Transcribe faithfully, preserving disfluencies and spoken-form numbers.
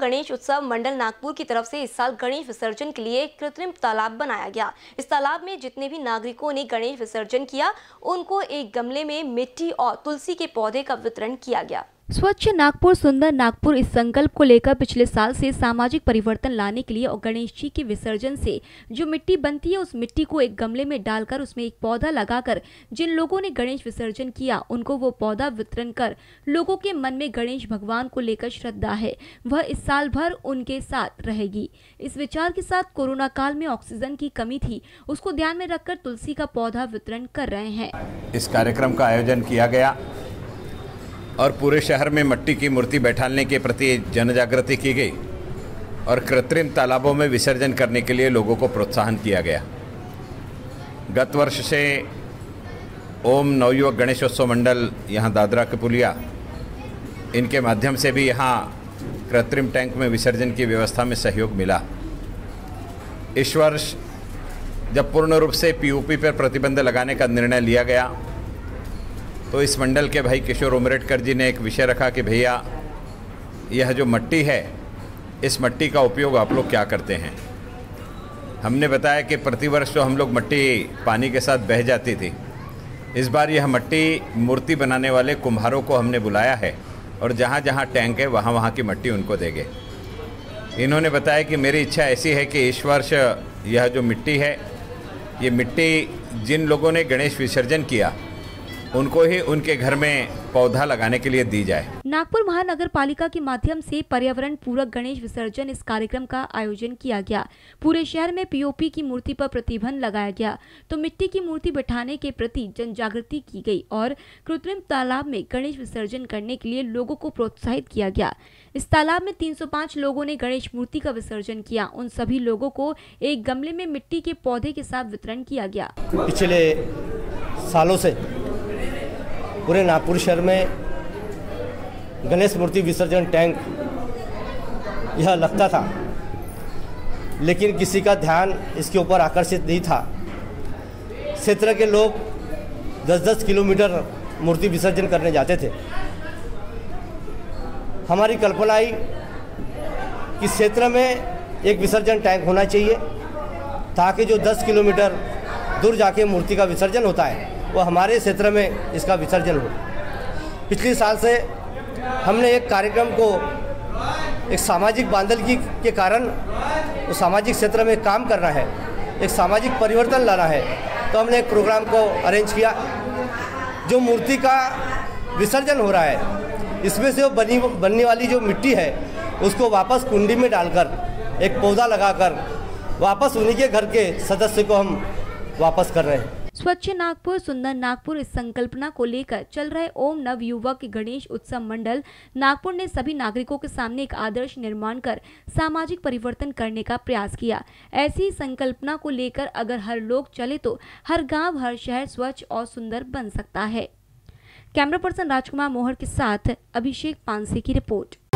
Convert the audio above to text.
गणेश उत्सव मंडल नागपुर की तरफ से इस साल गणेश विसर्जन के लिए कृत्रिम तालाब बनाया गया। इस तालाब में जितने भी नागरिकों ने गणेश विसर्जन किया, उनको एक गमले में मिट्टी और तुलसी के पौधे का वितरण किया गया। स्वच्छ नागपुर सुंदर नागपुर इस संकल्प को लेकर पिछले साल से सामाजिक परिवर्तन लाने के लिए और गणेश जी के विसर्जन से जो मिट्टी बनती है उस मिट्टी को एक गमले में डालकर उसमें एक पौधा लगाकर जिन लोगों ने गणेश विसर्जन किया उनको वो पौधा वितरण कर लोगों के मन में गणेश भगवान को लेकर श्रद्धा है, वह इस साल भर उनके साथ रहेगी। इस विचार के साथ कोरोना काल में ऑक्सीजन की कमी थी, उसको ध्यान में रखकर तुलसी का पौधा वितरण कर रहे हैं। इस कार्यक्रम का आयोजन किया गया और पूरे शहर में मिट्टी की मूर्ति बैठाने के प्रति जन जागृति की गई और कृत्रिम तालाबों में विसर्जन करने के लिए लोगों को प्रोत्साहन किया गया। गत वर्ष से ओम नवयुवक गणेशोत्सव मंडल यहाँ दादरा के पुलिया, इनके माध्यम से भी यहाँ कृत्रिम टैंक में विसर्जन की व्यवस्था में सहयोग मिला। इस वर्ष जब पूर्ण रूप से पीओपी पर प्रतिबंध लगाने का निर्णय लिया गया तो इस मंडल के भाई किशोर उमरेडकर जी ने एक विषय रखा कि भैया यह जो मिट्टी है, इस मिट्टी का उपयोग आप लोग क्या करते हैं। हमने बताया कि प्रतिवर्ष तो हम लोग मिट्टी पानी के साथ बह जाती थी, इस बार यह मिट्टी मूर्ति बनाने वाले कुम्हारों को हमने बुलाया है और जहाँ जहाँ टैंक है वहाँ वहाँ की मिट्टी उनको देंगे। इन्होंने बताया कि मेरी इच्छा ऐसी है कि इस वर्ष यह जो मिट्टी है, ये मिट्टी जिन लोगों ने गणेश विसर्जन किया उनको ही उनके घर में पौधा लगाने के लिए दी जाए। नागपुर महानगर पालिका के माध्यम से पर्यावरण पूरक गणेश विसर्जन इस कार्यक्रम का आयोजन किया गया। पूरे शहर में पीओपी की मूर्ति पर प्रतिबंध लगाया गया तो मिट्टी की मूर्ति बैठाने के प्रति जन जागृति की गई और कृत्रिम तालाब में गणेश विसर्जन करने के लिए लोगों को प्रोत्साहित किया गया। इस तालाब में तीन सौ पाँच लोगों ने गणेश मूर्ति का विसर्जन किया। उन सभी लोगों को एक गमले में मिट्टी के पौधे के साथ वितरण किया गया। पिछले सालों से पूरे नागपुर शहर में गणेश मूर्ति विसर्जन टैंक यह लगता था, लेकिन किसी का ध्यान इसके ऊपर आकर्षित नहीं था। क्षेत्र के लोग दस दस किलोमीटर मूर्ति विसर्जन करने जाते थे। हमारी कल्पना आई कि क्षेत्र में एक विसर्जन टैंक होना चाहिए ताकि जो दस किलोमीटर दूर जाके मूर्ति का विसर्जन होता है वो हमारे क्षेत्र में इसका विसर्जन हो। पिछले साल से हमने एक कार्यक्रम को एक सामाजिक बांधलगी के कारण वो सामाजिक क्षेत्र में काम करना है, एक सामाजिक परिवर्तन लाना है, तो हमने एक प्रोग्राम को अरेंज किया। जो मूर्ति का विसर्जन हो रहा है इसमें से वो बनी बनने वाली जो मिट्टी है उसको वापस कुंडी में डालकर एक पौधा लगाकर वापस उन्हीं के घर के सदस्य को हम वापस कर रहे हैं। स्वच्छ नागपुर सुंदर नागपुर इस संकल्पना को लेकर चल रहे ओम नवयुवक गणेश उत्सव मंडल नागपुर ने सभी नागरिकों के सामने एक आदर्श निर्माण कर सामाजिक परिवर्तन करने का प्रयास किया। ऐसी संकल्पना को लेकर अगर हर लोग चले तो हर गांव हर शहर स्वच्छ और सुंदर बन सकता है। कैमरा पर्सन राजकुमार मोहर के साथ अभिषेक पानसे की रिपोर्ट।